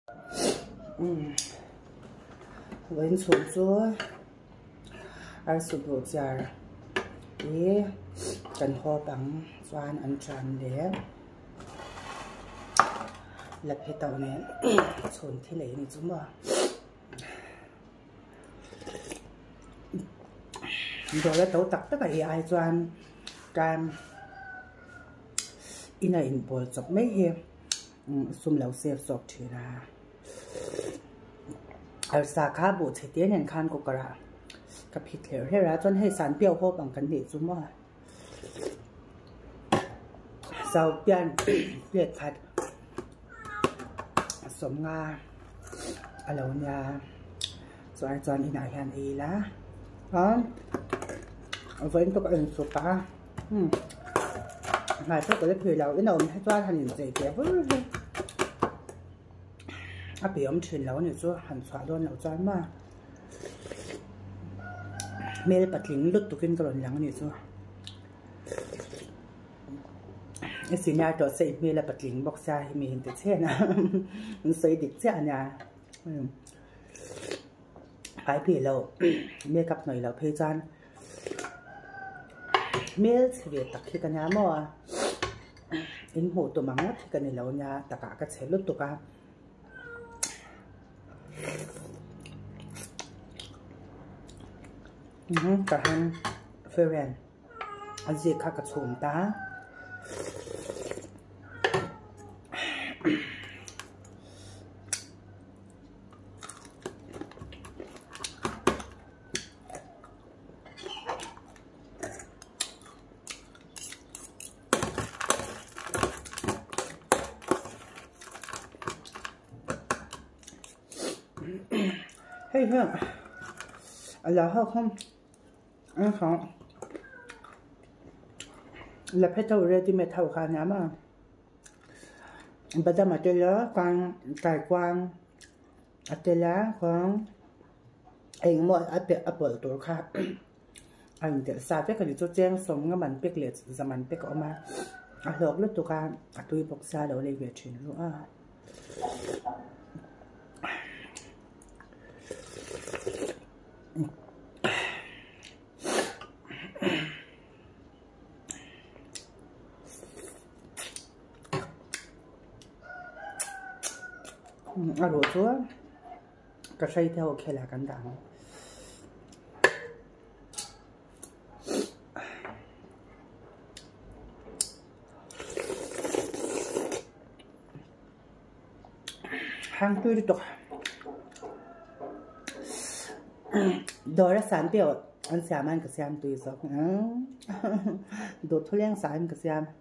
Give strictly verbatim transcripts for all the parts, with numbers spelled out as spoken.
Với xuống chúa ai sụp đổ jar ý cần ho bằng xoan ăn tràn để lật cái tàu này xuống thế này này chúng mà rồi cái tàu tắc tất cả ai xoan cam in này in bol chọc mấy hiệp xung lâu xếp sọc thì là ở xa khá bộ chế tiến hình khăn của cảกับผิดเหลวให้ร้านจนให้สารเปรี้ยวโคบังกันเด็ดจุ่มว่าเสาเปลี่ยนเปลี่ยนผัดสมงาอะไรเนี่ยส่วนจอนอีน่าแฮนอีละอ๋อเว้นตัวอื่นสุดปะอืมหายไปก็ได้เผื่อเราอีน่าให้จ้าทันยินใจเปียบอ่ะเปียมถึงแล้วเนี่ยจ้าหันสวดโดนเราจ้ามากเมลปัดลิงลุดตุกินกระหล่นหลังนี่ซัวไอ้สินาตัวใส่เมลปัดลิงบอกใส่มีเห็นแต่เช่นะมันใส่ดิบเช่เนี่ยหายผีเราเมลกับหน่อยเราเพจานเมลเสียตักที่กันยามั่วอินหูตัวมังที่กันในเราเนี่ยตะกะกระเฉลุดตุกะกระหังเฟรนอันนี้ข้ากระชุ่มตาเฮ้ยเฮ้ยอะไรเขาคอมอันของแล้วเพชรเรติเมทัลขาน้ำอ่ะบัดดามาเจล่ากวางไก่กวางอัตเล่ของเองหมดอัตเปอัปเปิลตัวค่ะอันเดียวซาเฟ่ก็ดิโจเจงสมกับมันเป็กเล็ดสมันเป็กออกมาอัดหลอกเลือดตัวกันอัดตุยปกซาเดี๋ยวเลยเวชินรู้อ่ะอร่อยชัวร์ก็ใช้เท่าแค่ละกันดังห้างตุ้ยตกดอร์สารเปรี้ยวอันสามันกับสามตุ้ยสองโดดทุเรียนสามกับสาม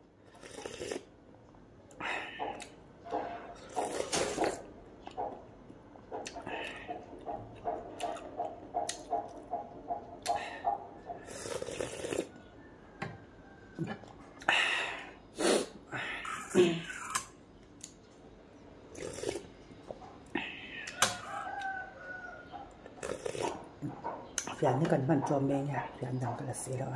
อย่างนี้กันมันจอมเมย์เนี่ยอย่างดังกระสีแล้ว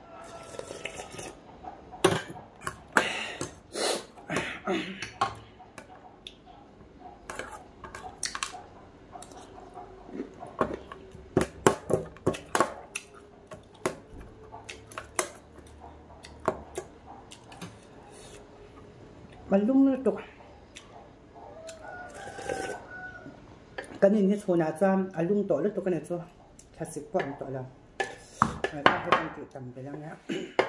มันลุ่มเลยตัวกันนี่ที่โซนาจามอลุ่มต่อเลยตัวกันเนี่ยจ้ะถ้าสิบกว่าต่อแล้วแล้วให้ตั้งใจทำไปแล้วนะ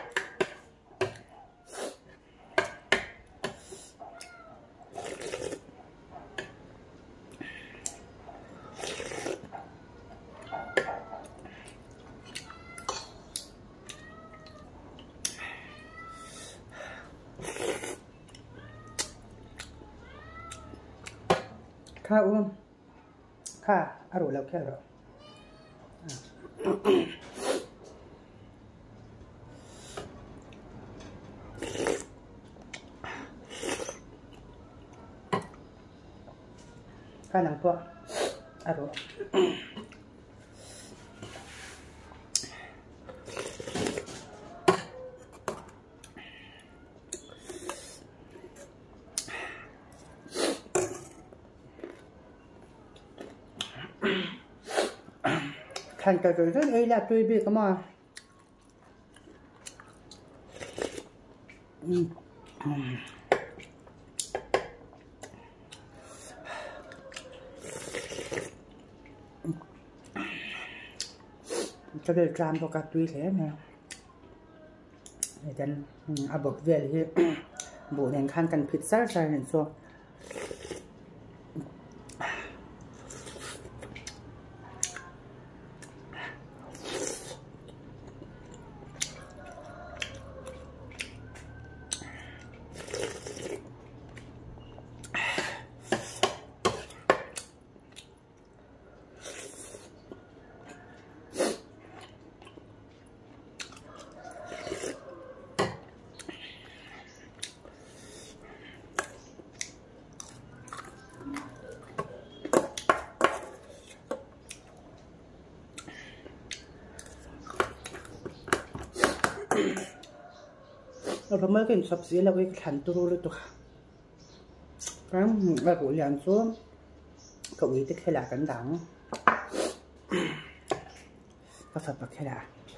ข้าอ้วนข้าอร่อยแล้วแค่หรอข้าหนังตัวอร่อย thành cái rồi rất ấy là tùy bị cái mà cho nên làm cho các tùy thế này để chân à bột về thì bộ đèn khăn cần pizza ra nên soเราไม่กินสับสีเราไปขันตัวเลยตัวครับเราคุยกันส่วนก็วิธีแค่ละกันดังก็สับแค่ละ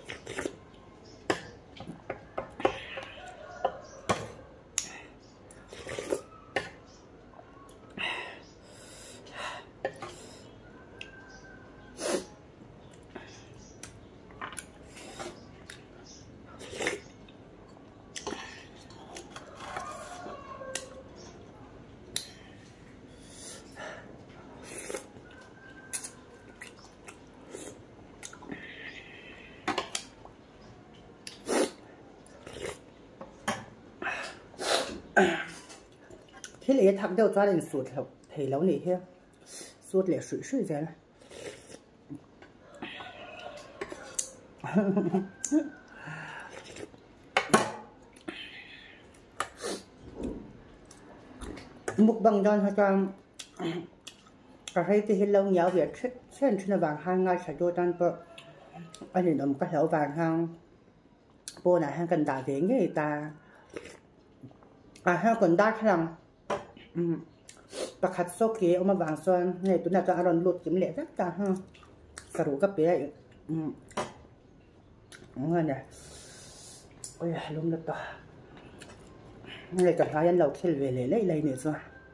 ที่เหลือทักเดียวจ้าเป็นสูตรแล้วเทแล้วนี่เฮียสูตรเหลือ水水在了มุกบางดอนเขาจะกระไรที่เห็นเราเหนียวเบียดเช่นชนบางห้างงานฉายโยดันก็อันนี้นมก็เหลวบางห้างโบน่ะห้างกันด่าเสียงเงี้ยตาอ่ะห้างกันด่าขนาดประคัดโซเกเอามาบางส่วนเนี่ยตัวน่าจะอร่อยหลุดจิ้มเหล็กสักจ้าฮะสรุปก็เปรี้ยอืมเงี้ยเนี่ยโอ้ยล้มแล้วต่อเลยกับร้านเราเที่ยวเวลเลยเลยเนี่ยสิ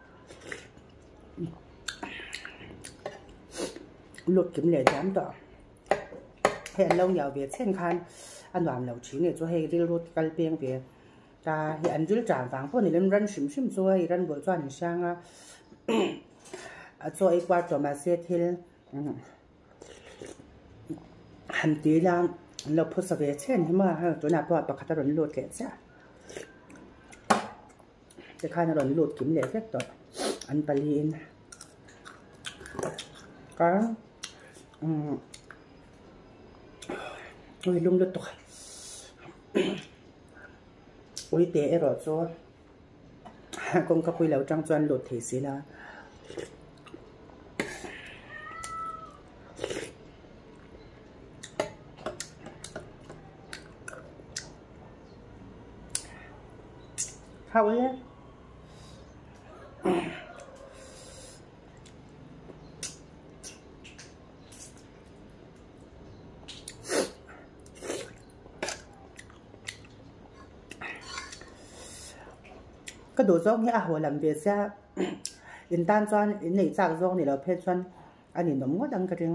หลุดจิ้มเหล็กย้ำต่อเห็นเราเหยาเบียดเส้นคันอันหวานเหล่าชิ้นเนี่ยจะให้เรียกรถกันเปียงเบียดta hiện dưới tràn vàng phun thì lên rắn xìm xìm rồi rắn bội cho anh sang à cho ấy qua cho mà xe thì hành tí làเราพูดสเปซเช่นที่มาตัวหน้าตัวปากกาหล่นหลุดแก่ซะจะข้าหล่นหลุดกินเหลวแค่ตัวอันปลีนก็อืมโอ้ยลุ่มหลุดตัวอุ้ยเตะรอดโซ่กงกับคุยแล้วจังจวนหลุดถีสิละเข้าเลยก็ดูซ่องเนี่ยหัวลำเบียร์ซะอินตันจวนอินนี่จากซ่องนี่เราเพชรจวนอันนี้น้ำก็ดังกระดิ่ง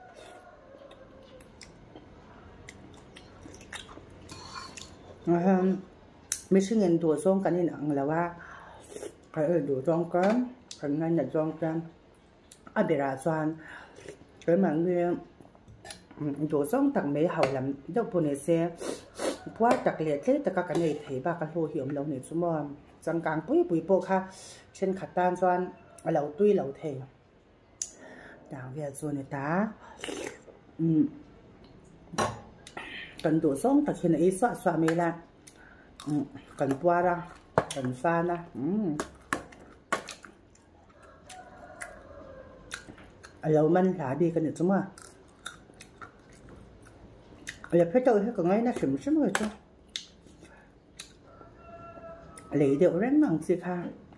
ไม่ใช่เงินตัวซ่องกันนี่หนังแล้วว่าใครเออดูซ่องกันใครเงินหนักซ่องกันอันเดียร์จวนเกิดมาเงี้ยตัวซ่องต่างไม่หัวลำเจ้าปุ่นเสียเพราะจากเลี้ยเท่แต่ก็กันในเทบ้ากันโหเหี่ยมเราเนี่ยสมมติจังกลางปุ้ยปุ้ยโปค่ะเช่นขัดตานจวนเราตุ้ยเราเทดาวเวียส่วนในตาอืมกันตัวซ่องแต่เช่นไอ้สวะสวะไม่ละอืมกันปัวละกันฟ้านะอืมเรามันหลาดีกันอยู่สมมติเราเพชรเจ้าให้กับไงนะสมสมเลยจ้ะlấy điệu rất nặng gìค่ะ